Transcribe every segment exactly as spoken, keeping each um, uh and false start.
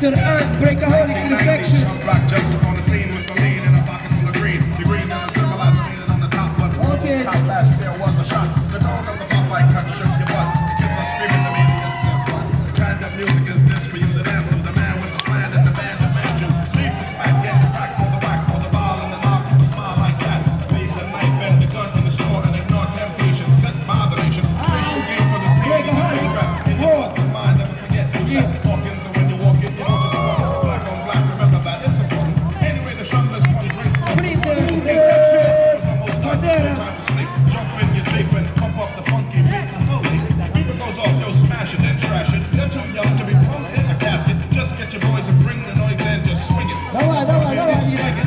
to the Earthbreakaholic Infection. Black jumps upon the scene with the lean in a pocket full of green. The green never symbolized meaning on the top, but okay. How last year was a shot. The tone of the Popeye cut shook your butt. Kids are screaming to me, the sense what kind of music is this for you to dance to? The man with the plan and the band demands you. Leave the smack, get the crack for the whack, for the ball and the knock, with a smile like that. Leave the knife and the gun in the store and ignore temptation. Set moderation. Racial game for this team. In your heart and mind, never forget you said. Walk in, so when you walk in, you don't just walk. Black on black, remember that it's important. Anyway, the shovel is twenty great. Time to sleep. Jump in your tape and pump up the funky beat. Beat goes off, yo, smash it, then trash it. They're too young to be pumped in a casket. Just get your boys and bring the noise and just swing it. No, no, no, no, no.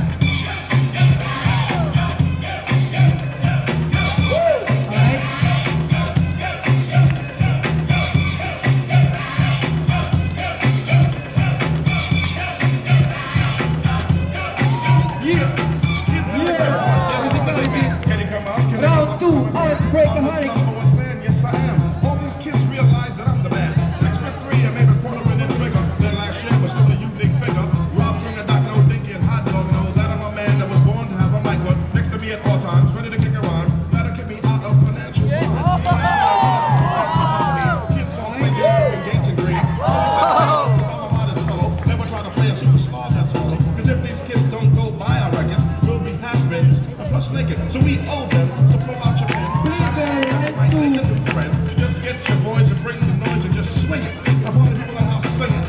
Round two, Earthbreakaholic. Yes, I am. All these kids realize that I'm the man. Six foot three, I made a quarter minute bigger than last year, but still a unique figure. Rob Springer, Doc, no dinky, and hot dog knows that I'm a man that was born to have a mic hook next to me at all times, ready to kick around. That'll get me out of financial harm. Kids don't play Jim Gates and Green. I'm a modest fellow. Never try to play a superstar, that's all. Because if these kids don't go buy our records, we'll be has-beens and plus naked. So we owe them. So pull out your pen. Just get your boys and bring the noise and just swing it. I want the people in the house singing.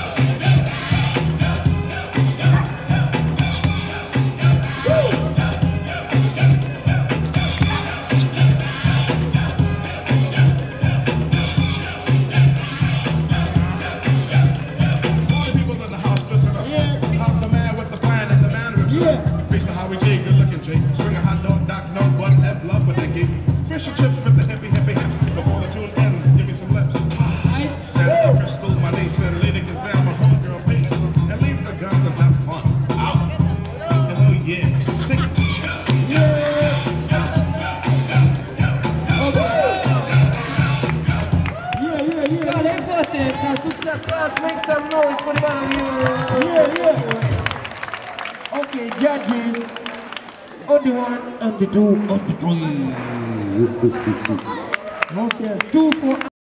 All the people in the house listen up. I'm the man with the plan and the man with the Face to how we take, good looking Jake. Swing a hot dog, Doc, no butt, have love with the geek. Fish and chips with the hippie hippie hips. Before the tune ends, give me some lips. Santa Crystal, my niece, and Lady Gazelle, my homegirl piece. And leave the guns and have fun. Out. And oh yeah, sing it. Yeah. Yeah, yeah, yeah. Ja, det är fått det. Kan fortsätta att make some noise for the man here. Yeah, yeah. Okay, judges. On the one, on the two, on the three. Okay, two for